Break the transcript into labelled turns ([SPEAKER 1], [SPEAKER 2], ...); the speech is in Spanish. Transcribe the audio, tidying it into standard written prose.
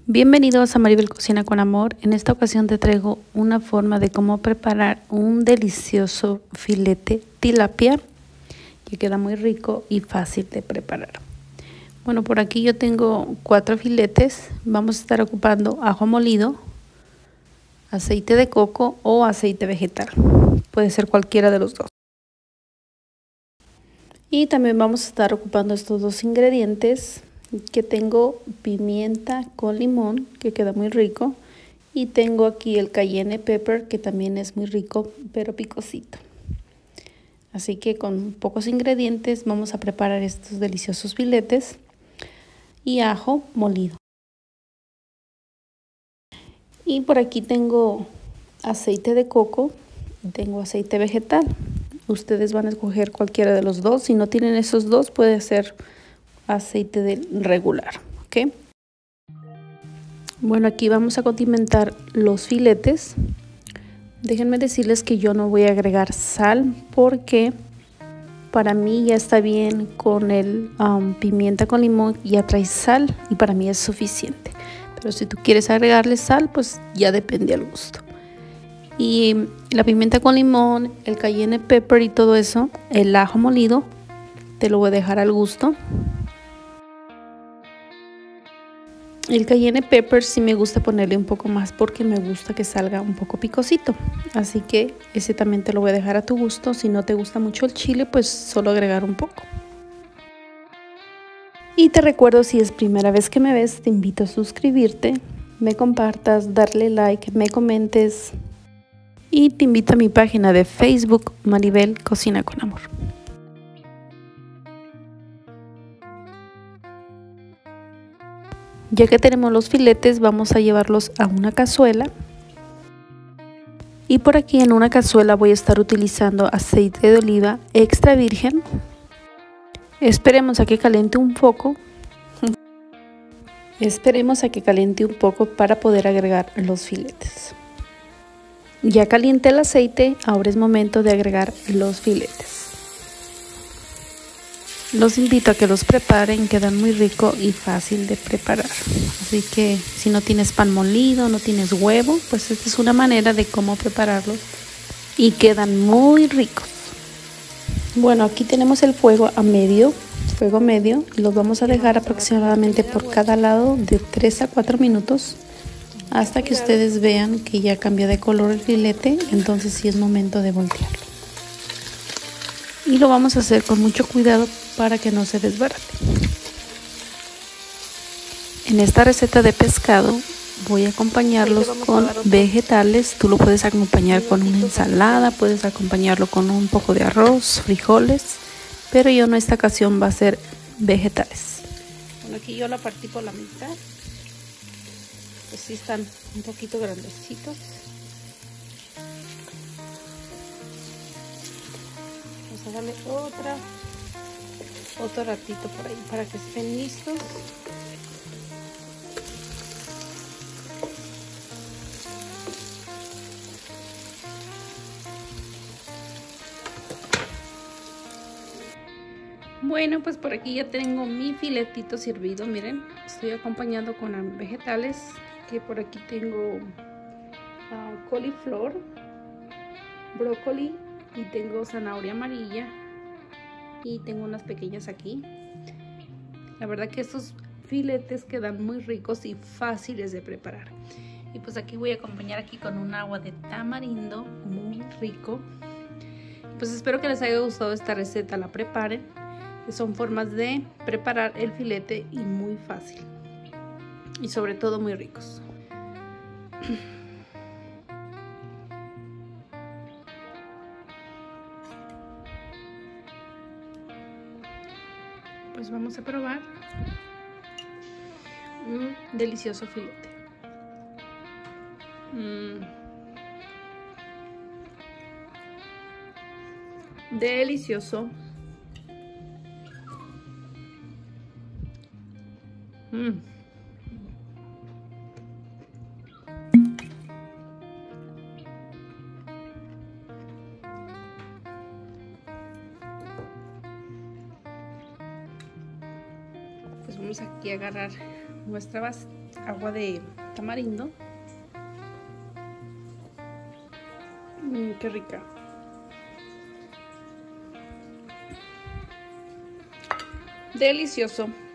[SPEAKER 1] Bienvenidos a Maribel Cocina con Amor. En esta ocasión te traigo una forma de cómo preparar un delicioso filete tilapia que queda muy rico y fácil de preparar. Bueno, por aquí yo tengo 4 filetes. Vamos a estar ocupando ajo molido, aceite de coco o aceite vegetal. Puede ser cualquiera de los dos. Y también vamos a estar ocupando estos dos ingredientes, que tengo pimienta con limón, que queda muy rico, y tengo aquí el cayenne pepper, que también es muy rico, pero picosito. Así que con pocos ingredientes vamos a preparar estos deliciosos filetes y ajo molido. Y por aquí tengo aceite de coco, tengo aceite vegetal. Ustedes van a escoger cualquiera de los dos. Si no tienen esos dos, puede ser aceite de regular, ¿ok? Bueno, aquí vamos a condimentar los filetes. Déjenme decirles que yo no voy a agregar sal porque para mí ya está bien con el pimienta con limón, ya trae sal y para mí es suficiente. Pero si tú quieres agregarle sal, pues ya depende al gusto. Y la pimienta con limón, el cayenne pepper y todo eso, el ajo molido, te lo voy a dejar al gusto. El cayenne pepper sí me gusta ponerle un poco más porque me gusta que salga un poco picosito. Así que ese también te lo voy a dejar a tu gusto. Si no te gusta mucho el chile, pues solo agregar un poco. Y te recuerdo, si es primera vez que me ves, te invito a suscribirte, me compartas, darle like, me comentes. Y te invito a mi página de Facebook, Maribel Cocina con Amor. Ya que tenemos los filetes, vamos a llevarlos a una cazuela. Y por aquí en una cazuela voy a estar utilizando aceite de oliva extra virgen. Esperemos a que caliente un poco. Esperemos a que caliente un poco para poder agregar los filetes. Ya caliente el aceite, ahora es momento de agregar los filetes. Los invito a que los preparen, quedan muy rico y fácil de preparar. Así que si no tienes pan molido, no tienes huevo, pues esta es una manera de cómo prepararlos y quedan muy ricos. Bueno, aquí tenemos el fuego medio, y los vamos a dejar aproximadamente por cada lado de 3 a 4 minutos hasta que ustedes vean que ya cambia de color el filete. Entonces sí es momento de voltearlo. Y lo vamos a hacer con mucho cuidado para que no se desbarate. En esta receta de pescado voy a acompañarlos con vegetales. Tú lo puedes acompañar con una ensalada, puedes acompañarlo con un poco de arroz, frijoles, pero yo en esta ocasión va a ser vegetales. Bueno, aquí yo la partí por la mitad. Pues sí están un poquito grandecitos. Vamos a darle otro ratito por ahí para que estén listos. Bueno, pues por aquí ya tengo mi filetito servido. Miren, estoy acompañando con vegetales, que por aquí tengo coliflor, brócoli, y tengo zanahoria amarilla, y tengo unas pequeñas aquí. La verdad que estos filetes quedan muy ricos y fáciles de preparar. Y pues aquí voy a acompañar aquí con un agua de tamarindo muy rico. Pues espero que les haya gustado esta receta, la preparen. Son formas de preparar el filete y muy fácil. Y sobre todo muy ricos. Pues vamos a probar un delicioso filete. Delicioso. Pues vamos aquí a agarrar nuestra base, agua de tamarindo. Qué rica. Delicioso.